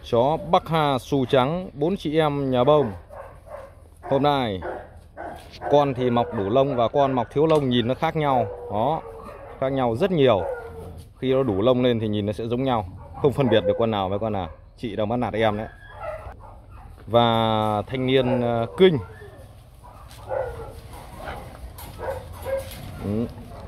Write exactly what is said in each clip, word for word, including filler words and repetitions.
Chó Bắc Hà xù trắng bốn chị em nhà bông. Hôm nay con thì mọc đủ lông và con mọc thiếu lông, nhìn nó khác nhau. Đó, khác nhau rất nhiều. Khi nó đủ lông lên thì nhìn nó sẽ giống nhau, không phân biệt được con nào với con nào. Chị đang bắt nạt em đấy. Và thanh niên uh, kinh. Ừ.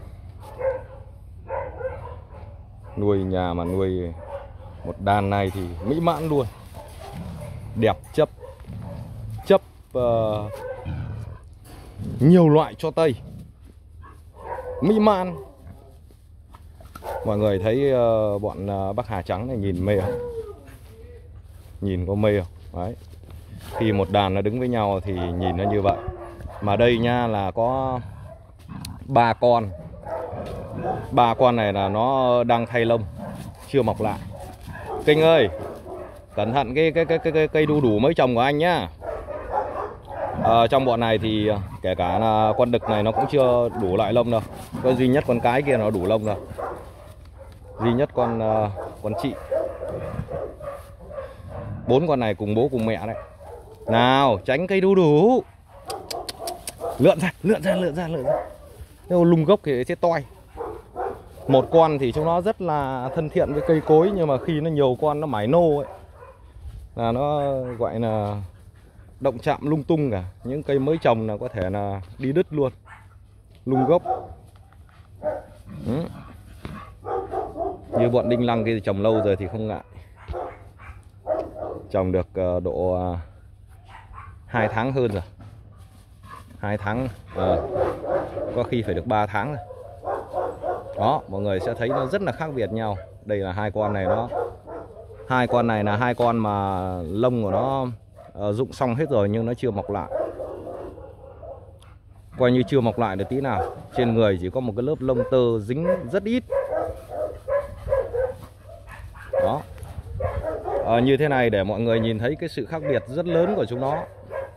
Nuôi nhà mà nuôi một đàn này thì mỹ mãn luôn. Đẹp chấp chấp uh, nhiều loại cho Tây, mỹ mãn. Mọi người thấy uh, bọn uh, Bắc Hà trắng này nhìn mê không? Nhìn có mê không? Đấy. Khi một đàn nó đứng với nhau thì nhìn nó như vậy. Mà đây nha là có ba con. Ba con này là nó đang thay lông, chưa mọc lại. Kinh ơi, cẩn thận cái cái cái cái cây đu đủ mới trồng của anh nhá. À, trong bọn này thì kể cả là con đực này nó cũng chưa đủ lại lông đâu. Có duy nhất con cái kia nó đủ lông rồi. Duy nhất con uh, con chị. Bốn con này cùng bố cùng mẹ đấy. Nào, tránh cây đu đủ. Lượn ra, lượn ra, lượn ra, lượn ra. Nếu lùng gốc thì sẽ toi. Một con thì chúng nó rất là thân thiện với cây cối, nhưng mà khi nó nhiều con nó mải nô ấy là nó gọi là động chạm lung tung cả. Những cây mới trồng là có thể là đi đứt luôn, lung gốc. Ừ. Như bọn đinh lăng kia thì trồng lâu rồi thì không ngại. Trồng được độ hai tháng hơn rồi. Hai tháng à, có khi phải được ba tháng rồi. Đó, mọi người sẽ thấy nó rất là khác biệt nhau. Đây là hai con này, nó hai con này là hai con mà lông của nó uh, rụng xong hết rồi nhưng nó chưa mọc lại. Coi như chưa mọc lại được tí nào. Trên người chỉ có một cái lớp lông tơ dính rất ít. Đó. À, như thế này để mọi người nhìn thấy cái sự khác biệt rất lớn của chúng nó.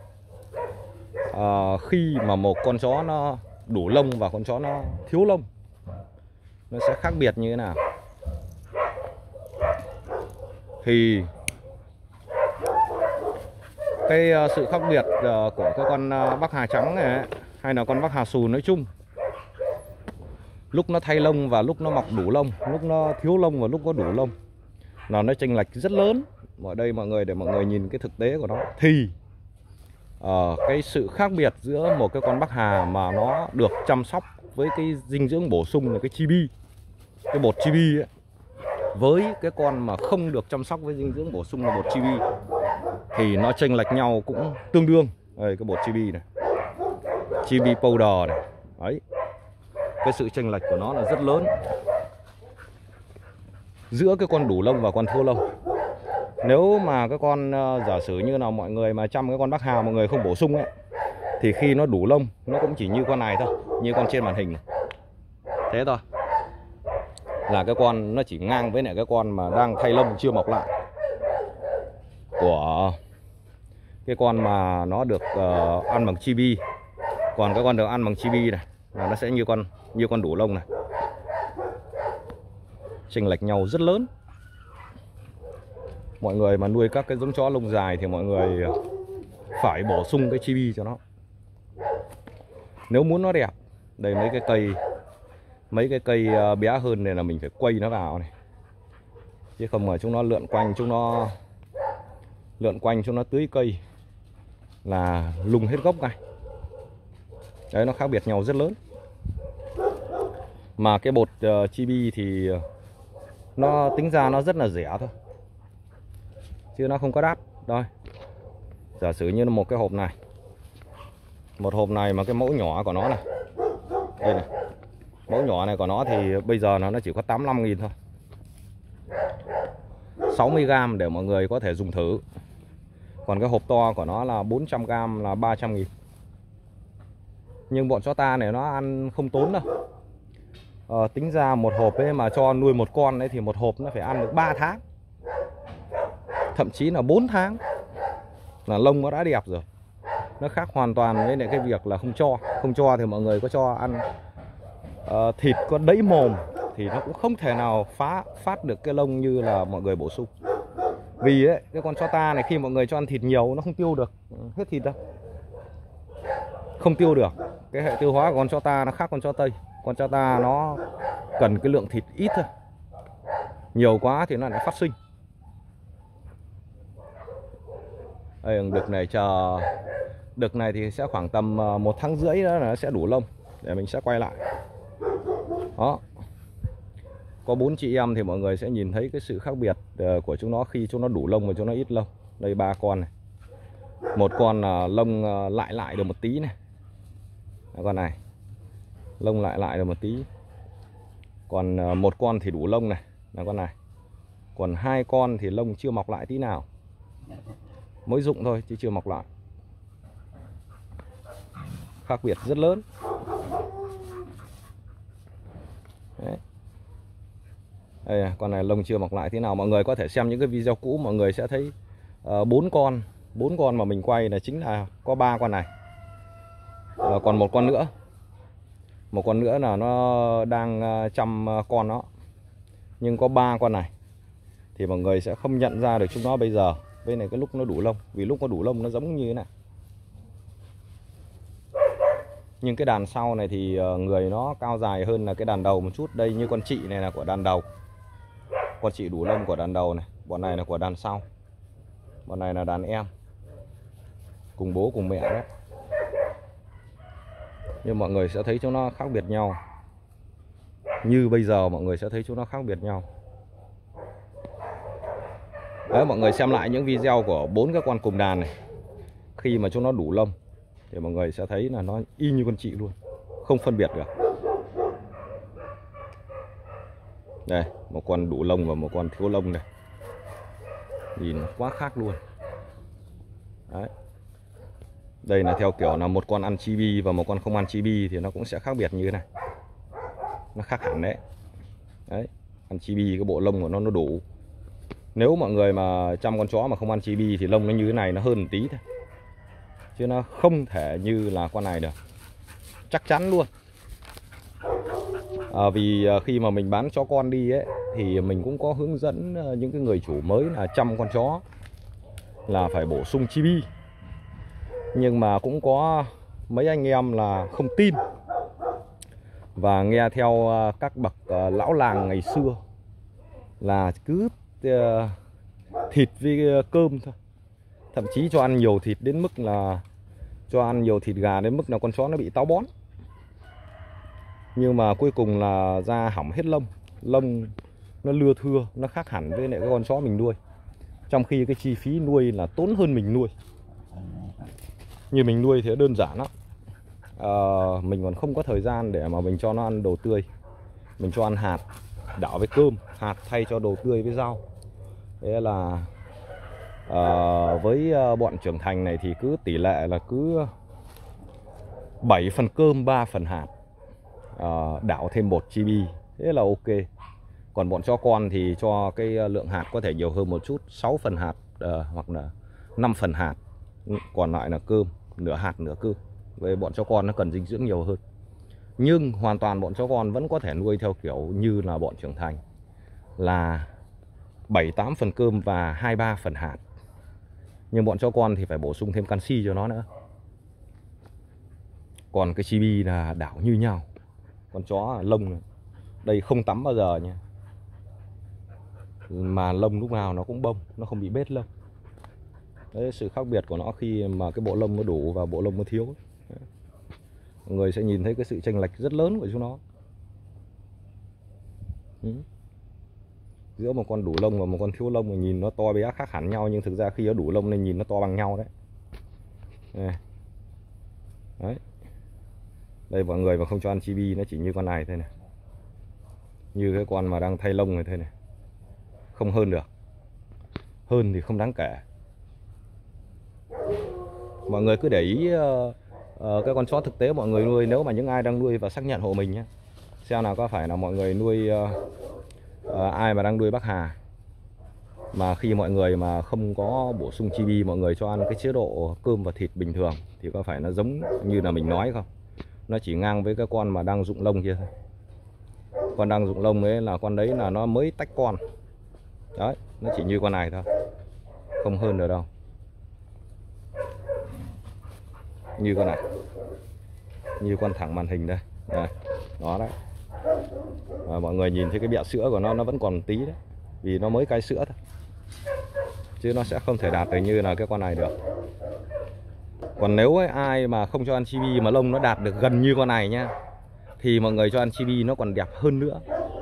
À, khi mà một con chó nó đủ lông và con chó nó thiếu lông, nó sẽ khác biệt như thế nào. Thì cái sự khác biệt của cái con Bắc Hà trắng này hay là con Bắc Hà xù nói chung, lúc nó thay lông và lúc nó mọc đủ lông, lúc nó thiếu lông và lúc có đủ lông là nó chênh lệch rất lớn. Ở đây mọi người để mọi người nhìn cái thực tế của nó thì uh, cái sự khác biệt giữa một cái con Bắc Hà mà nó được chăm sóc với cái dinh dưỡng bổ sung là cái chibi, cái bột chibi ấy, với cái con mà không được chăm sóc với dinh dưỡng bổ sung là bột chibi thì nó chênh lệch nhau cũng tương đương. Đây cái bột chibi này, chibi powder này, đấy, cái sự chênh lệch của nó là rất lớn giữa cái con đủ lông và con thiếu lông. Nếu mà cái con uh, giả sử như nào mọi người mà chăm cái con Bắc Hà mọi người không bổ sung ấy, thì khi nó đủ lông nó cũng chỉ như con này thôi, như con trên màn hình này. Thế thôi, là cái con nó chỉ ngang với lại cái con mà đang thay lông chưa mọc lại của cái con mà nó được uh, ăn bằng chibi. Còn cái con được ăn bằng chibi này là nó sẽ như con như con đủ lông này. Chênh lệch nhau rất lớn. Mọi người mà nuôi các cái giống chó lông dài thì mọi người phải bổ sung cái chibi cho nó. Nếu muốn nó đẹp, đây mấy cái cây mấy cái cây bé hơn này là mình phải quay nó vào này, chứ không mà chúng nó lượn quanh chúng nó lượn quanh chúng nó tưới cây là lung hết gốc ngay. Đấy, nó khác biệt nhau rất lớn. Mà cái bột uh, chibi thì nó tính ra nó rất là rẻ thôi, chứ nó không có đắt. Đây, giả sử như một cái hộp này, một hộp này mà cái mẫu nhỏ của nó này, đây này, mẫu nhỏ này của nó thì bây giờ nó chỉ có tám mươi lăm nghìn thôi, sáu mươi gam để mọi người có thể dùng thử. Còn cái hộp to của nó là bốn trăm gam là ba trăm nghìn. Nhưng bọn chó ta này nó ăn không tốn đâu. Ờ, tính ra một hộp ấy mà cho nuôi một con ấy thì một hộp nó phải ăn được ba tháng, thậm chí là bốn tháng là lông nó đã đẹp rồi. Nó khác hoàn toàn với lại cái việc là không cho. Không cho thì mọi người có cho ăn uh, thịt có đẫy mồm thì nó cũng không thể nào phá phát được cái lông như là mọi người bổ sung. Vì ấy, cái con chó ta này khi mọi người cho ăn thịt nhiều nó không tiêu được hết thịt đâu, không tiêu được. Cái hệ tiêu hóa của con chó ta nó khác con chó Tây. Con chó ta nó cần cái lượng thịt ít thôi, nhiều quá thì nó lại phát sinh. Đây, đực này chờ đực này thì sẽ khoảng tầm một tháng rưỡi nữa là nó sẽ đủ lông để mình sẽ quay lại. Đó, có bốn chị em thì mọi người sẽ nhìn thấy cái sự khác biệt của chúng nó khi chúng nó đủ lông và chúng nó ít lông. Đây ba con này, một con là lông lại lại được một tí này, con này lông lại lại được một tí, còn một con thì đủ lông này là con này, còn hai con thì lông chưa mọc lại tí nào, mới rụng thôi chứ chưa mọc lại. Khác biệt rất lớn. Đấy. Đây, con này lông chưa mọc lại thế nào. Mọi người có thể xem những cái video cũ, mọi người sẽ thấy bốn uh, con bốn con mà mình quay là chính là có ba con này, uh, còn một con nữa một con nữa là nó đang uh, chăm uh, con nó, nhưng có ba con này thì mọi người sẽ không nhận ra được chúng nó bây giờ. Bên này cái lúc nó đủ lông, vì lúc nó đủ lông nó giống như thế này. Nhưng cái đàn sau này thì người nó cao dài hơn là cái đàn đầu một chút. Đây như con chị này là của đàn đầu, con chị đủ lông của đàn đầu này. Bọn này là của đàn sau, bọn này là đàn em, cùng bố cùng mẹ đấy. Nhưng mọi người sẽ thấy chúng nó khác biệt nhau. Như bây giờ mọi người sẽ thấy chúng nó khác biệt nhau. Đấy, mọi người xem lại những video của bốn cái con cùng đàn này, khi mà chúng nó đủ lông thì mọi người sẽ thấy là nó y như con chị luôn, không phân biệt được. Đây, một con đủ lông và một con thiếu lông này, nhìn quá khác luôn. Đấy. Đây là theo kiểu là một con ăn chibi và một con không ăn chibi thì nó cũng sẽ khác biệt như thế này, nó khác hẳn đấy. Đấy, ăn chibi cái bộ lông của nó nó đủ. Nếu mọi người mà chăm con chó mà không ăn chibi thì lông nó như thế này, nó hơn một tí thôi, chứ nó không thể như là con này được, chắc chắn luôn. À, vì khi mà mình bán chó con đi ấy thì mình cũng có hướng dẫn những cái người chủ mới là chăm con chó là phải bổ sung chibi, nhưng mà cũng có mấy anh em là không tin và nghe theo các bậc lão làng ngày xưa là cứ thịt với cơm thôi, thậm chí cho ăn nhiều thịt đến mức là cho ăn nhiều thịt gà đến mức là con chó nó bị táo bón. Nhưng mà cuối cùng là da hỏng hết lông, lông nó lưa thưa, nó khác hẳn với lại cái con chó mình nuôi. Trong khi cái chi phí nuôi là tốn hơn mình nuôi. Như mình nuôi thì đơn giản lắm. À, mình còn không có thời gian để mà mình cho nó ăn đồ tươi. Mình cho ăn hạt đảo với cơm, hạt thay cho đồ tươi với rau. Thế là à, với bọn trưởng thành này thì cứ tỷ lệ là cứ bảy phần cơm ba phần hạt, à, đảo thêm bột chibi, thế là ok. Còn bọn chó con thì cho cái lượng hạt có thể nhiều hơn một chút, sáu phần hạt à, hoặc là năm phần hạt, còn lại là cơm, nửa hạt nửa cơm. Với bọn chó con nó cần dinh dưỡng nhiều hơn. Nhưng hoàn toàn bọn chó con vẫn có thể nuôi theo kiểu như là bọn trưởng thành, là bảy tám phần cơm và hai ba phần hạt. Nhưng bọn chó con thì phải bổ sung thêm canxi cho nó nữa. Còn cái chibi là đảo như nhau. Con chó lông này, đây không tắm bao giờ nha, mà lông lúc nào nó cũng bông, nó không bị bết lông. Đấy, sự khác biệt của nó khi mà cái bộ lông nó đủ và bộ lông nó thiếu. Đấy. Mọi người sẽ nhìn thấy cái sự chênh lệch rất lớn của chúng nó. Ừ. Giữa một con đủ lông và một con thiếu lông, nhìn nó to bé khác hẳn nhau, nhưng thực ra khi nó đủ lông nên nhìn nó to bằng nhau đấy. Đây. Đấy. Đây, mọi người mà không cho ăn chibi nó chỉ như con này thôi này, như cái con mà đang thay lông này thôi này, không hơn được. Hơn thì không đáng kể. Mọi người cứ để ý uh, uh, cái con chó thực tế mọi người nuôi, nếu mà những ai đang nuôi và xác nhận hộ mình nhé, xem nào có phải là mọi người nuôi uh, uh, ai mà đang nuôi Bắc Hà mà khi mọi người mà không có bổ sung chibi, mọi người cho ăn cái chế độ cơm và thịt bình thường thì có phải nó giống như là mình nói không? Nó chỉ ngang với cái con mà đang rụng lông kia thôi. Con đang rụng lông ấy là con đấy là nó mới tách con. Đấy, nó chỉ như con này thôi. không hơn được đâu. Như con này, như con thẳng màn hình đây, đây, đó đấy. À, mọi người nhìn thấy cái bẹ sữa của nó nó vẫn còn tí đấy, vì nó mới cai sữa thôi, chứ nó sẽ không thể đạt được như là cái con này được. Còn nếu ấy, ai mà không cho ăn chibi mà lông nó đạt được gần như con này nhá, thì mọi người cho ăn chibi nó còn đẹp hơn nữa.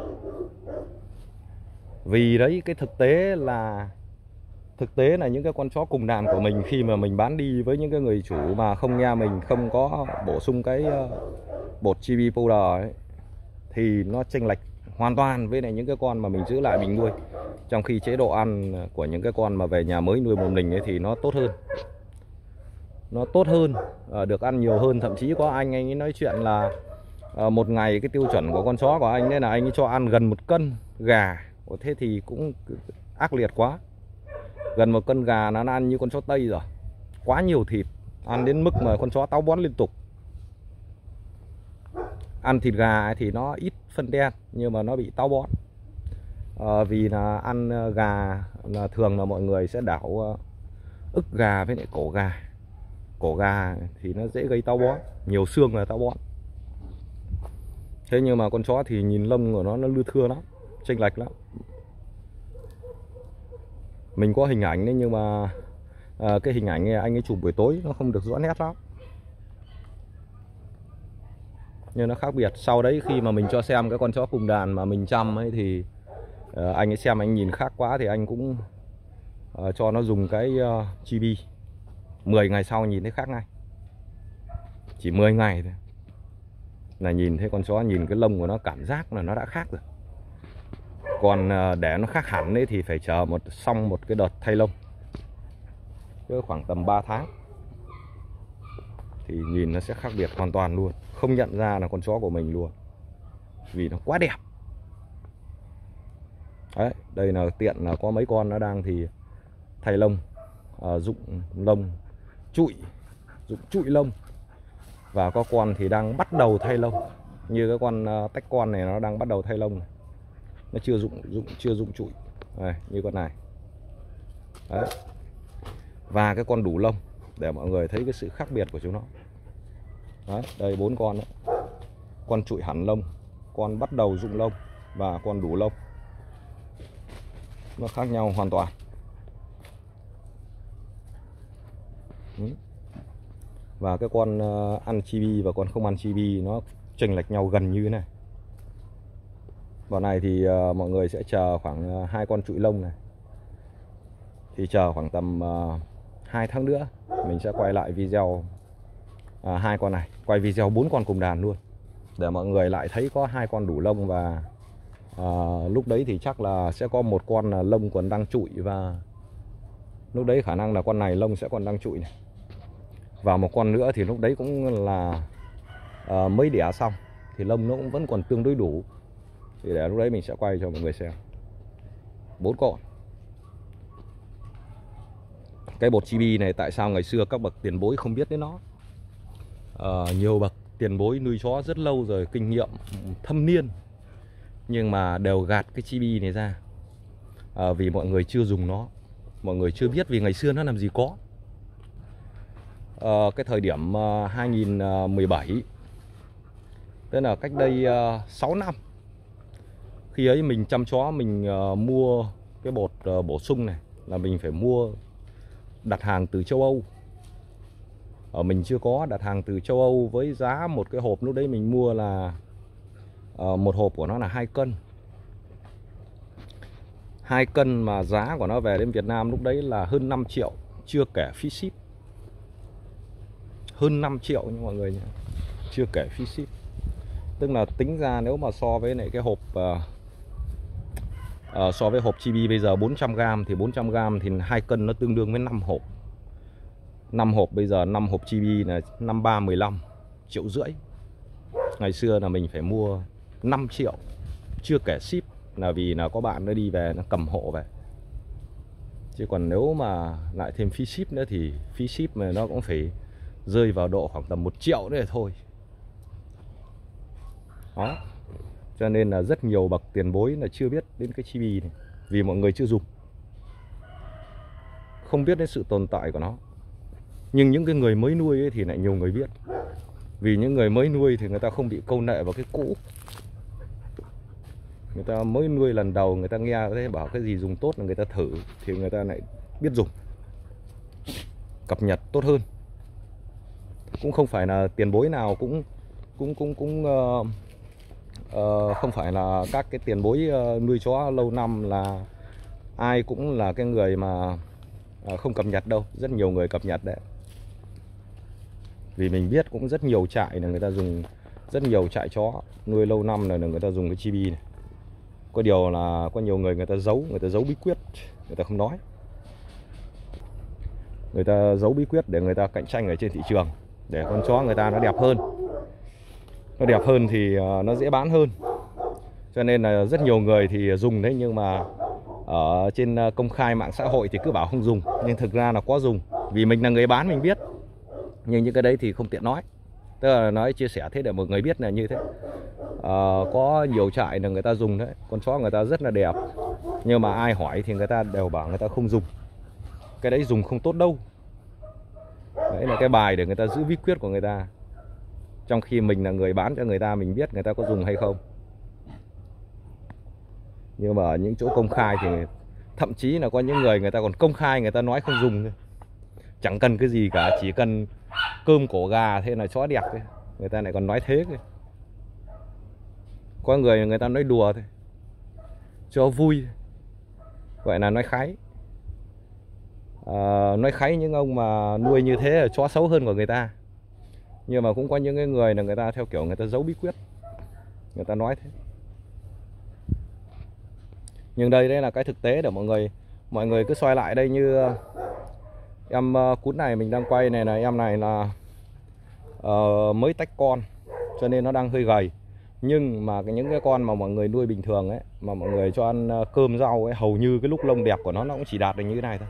Vì đấy, cái thực tế là Thực tế là những cái con chó cùng đàn của mình, khi mà mình bán đi với những cái người chủ mà không nghe mình, không có bổ sung cái bột chibi powder ấy, thì nó chênh lệch hoàn toàn với lại những cái con mà mình giữ lại mình nuôi. Trong khi chế độ ăn của những cái con mà về nhà mới nuôi một mình ấy thì nó tốt hơn. Nó tốt hơn, được ăn nhiều hơn. Thậm chí có anh anh ấy nói chuyện là một ngày cái tiêu chuẩn của con chó của anh ấy là anh ấy cho ăn gần một cân gà. Thế thì cũng ác liệt quá. Gần một cân gà nó ăn như con chó Tây rồi, quá nhiều thịt, ăn đến mức mà con chó táo bón liên tục. Ăn thịt gà thì nó ít phân đen nhưng mà nó bị táo bón. à, Vì là ăn gà là thường là mọi người sẽ đảo ức gà với lại cổ gà. Cổ gà thì nó dễ gây táo bón, nhiều xương là táo bón. Thế nhưng mà con chó thì nhìn lông của nó nó lưa thưa lắm, chênh lệch lắm. Mình có hình ảnh đấy, nhưng mà à, cái hình ảnh này anh ấy chụp buổi tối nó không được rõ nét lắm, nhưng nó khác biệt. Sau đấy khi mà mình cho xem cái con chó cùng đàn mà mình chăm ấy thì à, anh ấy xem anh nhìn khác quá thì anh cũng à, cho nó dùng cái uh, chibi. Mười ngày sau nhìn thấy khác ngay, chỉ mười ngày thôi là nhìn thấy con chó, nhìn cái lông của nó cảm giác là nó đã khác rồi. Còn để nó khác hẳn ấy thì phải chờ một xong một cái đợt thay lông, cứ khoảng tầm ba tháng thì nhìn nó sẽ khác biệt hoàn toàn luôn, không nhận ra là con chó của mình luôn, vì nó quá đẹp. Đấy, đây là tiện là có mấy con nó đang thì thay lông, à, rụng lông, trụi, rụng trụi lông, và có con thì đang bắt đầu thay lông. Như cái con uh, tách con này nó đang bắt đầu thay lông này. Nó chưa rụng rụng chưa rụng trụi này, như con này. Đấy. Và cái con đủ lông để mọi người thấy cái sự khác biệt của chúng nó. Đấy, đây bốn con đó. Con trụi hẳn lông, con bắt đầu rụng lông và con đủ lông. Nó khác nhau hoàn toàn. Ừ. Và cái con uh, ăn chibi và con không ăn chibi nó chênh lệch nhau gần như thế này. Bọn này thì uh, mọi người sẽ chờ khoảng uh, hai con trụi lông này, thì chờ khoảng tầm uh, hai tháng nữa mình sẽ quay lại video uh, hai con này, quay video bốn con cùng đàn luôn, để mọi người lại thấy có hai con đủ lông. Và uh, lúc đấy thì chắc là sẽ có một con uh, lông còn đang trụi, và lúc đấy khả năng là con này lông sẽ còn đang trụi này. Và một con nữa thì lúc đấy cũng là uh, mới đẻ xong thì lông nó cũng vẫn còn tương đối đủ, thì để lúc đấy mình sẽ quay cho mọi người xem bốn con. Cái bột chibi này tại sao ngày xưa các bậc tiền bối không biết đến nó? À, nhiều bậc tiền bối nuôi chó rất lâu rồi, kinh nghiệm thâm niên, nhưng mà đều gạt cái chibi này ra, à, vì mọi người chưa dùng nó, mọi người chưa biết, vì ngày xưa nó làm gì có. À, cái thời điểm uh, hai nghìn mười bảy, tức là cách đây uh, sáu năm, khi ấy mình chăm chó, mình uh, mua cái bột uh, bổ sung này là mình phải mua, đặt hàng từ châu Âu. Ở mình chưa có, đặt hàng từ châu Âu với giá một cái hộp lúc đấy mình mua là uh, một hộp của nó là hai cân. Hai cân mà giá của nó về đến Việt Nam lúc đấy là hơn năm triệu, chưa kể phí ship. Hơn năm triệu nha mọi người nhé, chưa kể phí ship. Tức là tính ra nếu mà so với lại cái hộp uh, uh, so với hộp chibi bây giờ bốn trăm gam, thì bốn trăm gam thì hai cân nó tương đương với năm hộp. năm hộp bây giờ, năm hộp chibi là năm ba mười lăm triệu rưỡi. Ngày xưa là mình phải mua năm triệu, chưa kể ship, là vì là có bạn nó đi về nó cầm hộ về. Chứ còn nếu mà lại thêm phí ship nữa thì phí ship mà nó cũng phải rơi vào độ khoảng tầm một triệu nữa thôi. Đó. Cho nên là rất nhiều bậc tiền bối là chưa biết đến cái chibi này, vì mọi người chưa dùng, không biết đến sự tồn tại của nó. Nhưng những cái người mới nuôi ấy thì lại nhiều người biết. Vì những người mới nuôi thì người ta không bị câu nệ vào cái cũ. Người ta mới nuôi lần đầu, người ta nghe thế bảo cái gì dùng tốt là người ta thử, thì người ta lại biết dùng, cập nhật tốt hơn. Cũng không phải là tiền bối nào cũng cũng cũng cũng uh, uh, không phải là các cái tiền bối uh, nuôi chó lâu năm là ai cũng là cái người mà uh, không cập nhật đâu. Rất nhiều người cập nhật đấy. Vì mình biết cũng rất nhiều trại là người ta dùng, rất nhiều trại chó nuôi lâu năm là người ta dùng cái chibi này. Có điều là có nhiều người người ta giấu, người ta giấu bí quyết, người ta không nói. Người ta giấu bí quyết để người ta cạnh tranh ở trên thị trường, để con chó người ta nó đẹp hơn. Nó đẹp hơn thì nó dễ bán hơn. Cho nên là rất nhiều người thì dùng đấy, nhưng mà ở trên công khai mạng xã hội thì cứ bảo không dùng, nhưng thực ra là có dùng. Vì mình là người bán mình biết. Nhưng những cái đấy thì không tiện nói. Tức là nói chia sẻ thế để mọi người biết là như thế. À, có nhiều trại là người ta dùng đấy, con chó người ta rất là đẹp, nhưng mà ai hỏi thì người ta đều bảo người ta không dùng. Cái đấy dùng không tốt đâu. Đấy là cái bài để người ta giữ bí quyết của người ta. Trong khi mình là người bán cho người ta, mình biết người ta có dùng hay không. Nhưng mà ở những chỗ công khai thì thậm chí là có những người người ta còn công khai người ta nói không dùng. Chẳng cần cái gì cả, chỉ cần cơm cổ gà thế là chó đẹp ấy. Người ta lại còn nói thế kìa. Có người người ta nói đùa thôi, cho vui, gọi là nói kháy. à, Nói kháy những ông mà nuôi như thế là chó xấu hơn của người ta. Nhưng mà cũng có những cái người là người ta theo kiểu người ta giấu bí quyết, người ta nói thế. Nhưng đây đây là cái thực tế để mọi người mọi người cứ soi lại đây. Như em cún này mình đang quay này, là em này là uh, mới tách con, cho nên nó đang hơi gầy. Nhưng mà những cái con mà mọi người nuôi bình thường ấy, mà mọi người cho ăn cơm rau ấy, hầu như cái lúc lông đẹp của nó nó cũng chỉ đạt được như thế này thôi.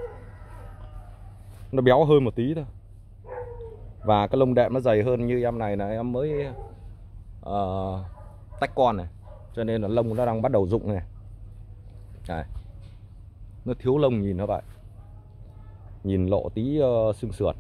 Nó béo hơn một tí thôi. Và cái lông đệm nó dày hơn. Như em này là em mới uh, tách con này, cho nên là lông nó đang bắt đầu rụng này. Đấy. Nó thiếu lông nhìn nó vậy, nhìn lộ tí uh, xương sườn.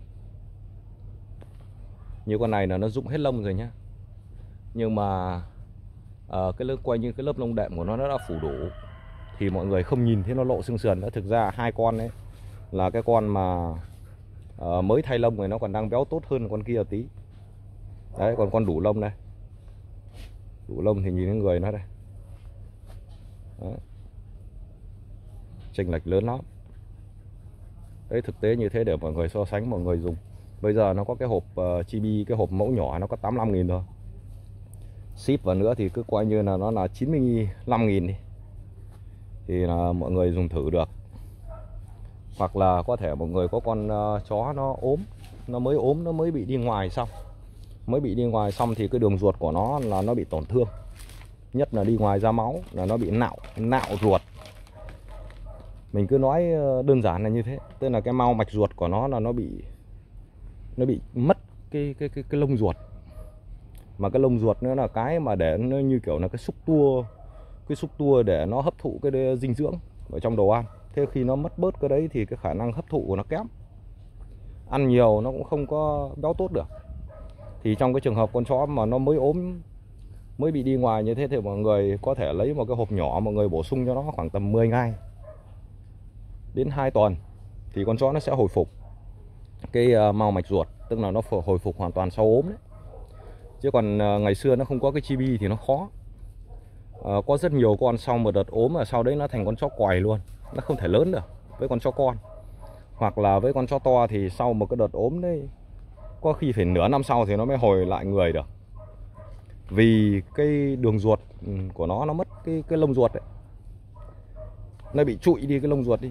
Như con này là nó rụng hết lông rồi nhá. Nhưng mà uh, cái lớp quay như cái lớp lông đệm của nó nó đã phủ đủ, thì mọi người không nhìn thấy nó lộ xương sườn nữa. Thực ra hai con đấy là cái con mà uh, mới thay lông này nó còn đang béo tốt hơn con kia tí. Đấy, còn con đủ lông đây, đủ lông thì nhìn cái người nó đây. Đấy. Chênh lệch lớn lắm. Đấy, thực tế như thế để mọi người so sánh, mọi người dùng. Bây giờ nó có cái hộp uh, chibi, cái hộp mẫu nhỏ nó có tám mươi lăm nghìn thôi. Ship vào nữa thì cứ coi như là nó là chín mươi lăm nghìn đi, thì là mọi người dùng thử được. Hoặc là có thể mọi người có con uh, chó nó ốm, nó mới ốm, nó mới bị đi ngoài xong. Mới bị đi ngoài xong thì cái đường ruột của nó là nó bị tổn thương. Nhất là đi ngoài ra máu là nó bị nạo, nạo ruột. Mình cứ nói đơn giản là như thế. Tức là cái mao mạch ruột của nó là nó bị Nó bị mất cái, cái, cái, cái lông ruột. Mà cái lông ruột nữa là cái mà để nó như kiểu là cái xúc tua, cái xúc tua để nó hấp thụ cái dinh dưỡng ở trong đồ ăn. Thế khi nó mất bớt cái đấy thì cái khả năng hấp thụ của nó kém. Ăn nhiều nó cũng không có béo tốt được. Thì trong cái trường hợp con chó mà nó mới ốm, mới bị đi ngoài như thế thì mọi người có thể lấy một cái hộp nhỏ, mọi người bổ sung cho nó khoảng tầm mười ngày đến hai tuần thì con chó nó sẽ hồi phục cái mao mạch ruột, tức là nó hồi phục hoàn toàn sau ốm đấy. Chứ còn ngày xưa nó không có cái chibi thì nó khó. à, Có rất nhiều con sau một đợt ốm và sau đấy nó thành con chó quài luôn, nó không thể lớn được với con chó con. Hoặc là với con chó to thì sau một cái đợt ốm đấy, có khi phải nửa năm sau thì nó mới hồi lại người được. Vì cái đường ruột của nó nó mất cái, cái lông ruột đấy, nó bị trụi đi cái lông ruột đi.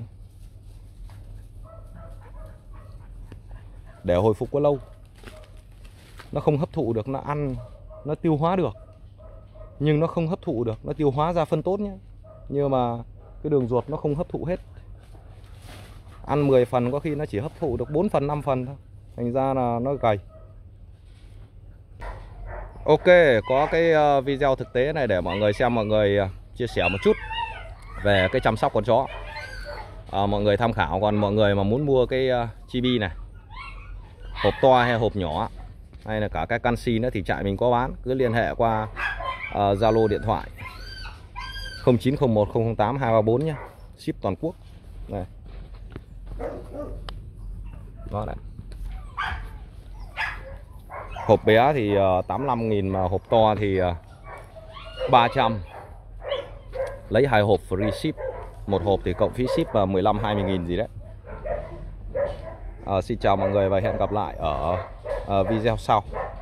Để hồi phục có lâu, nó không hấp thụ được, nó ăn, nó tiêu hóa được, nhưng nó không hấp thụ được, nó tiêu hóa ra phân tốt nhé, nhưng mà cái đường ruột nó không hấp thụ hết. Ăn mười phần có khi nó chỉ hấp thụ được bốn phần, năm phần thôi, thành ra là nó gầy. Ok, có cái video thực tế này để mọi người xem, mọi người chia sẻ một chút về cái chăm sóc con chó. à, mọi người tham khảo. Còn mọi người mà muốn mua cái uh, chibi này, hộp to hay hộp nhỏ, hay là cả cái canxi nữa thì trại mình có bán. Cứ liên hệ qua Zalo uh, điện thoại không chín không một không không tám hai ba bốn nhé, ship toàn quốc. Này. Đó đấy. Hộp bé thì uh, tám mươi lăm nghìn, mà hộp to thì uh, ba trăm. Lấy hai hộp free ship. Một hộp thì cộng phí ship là mười lăm hai mươi nghìn gì đấy. À, xin chào mọi người và hẹn gặp lại ở uh, video sau.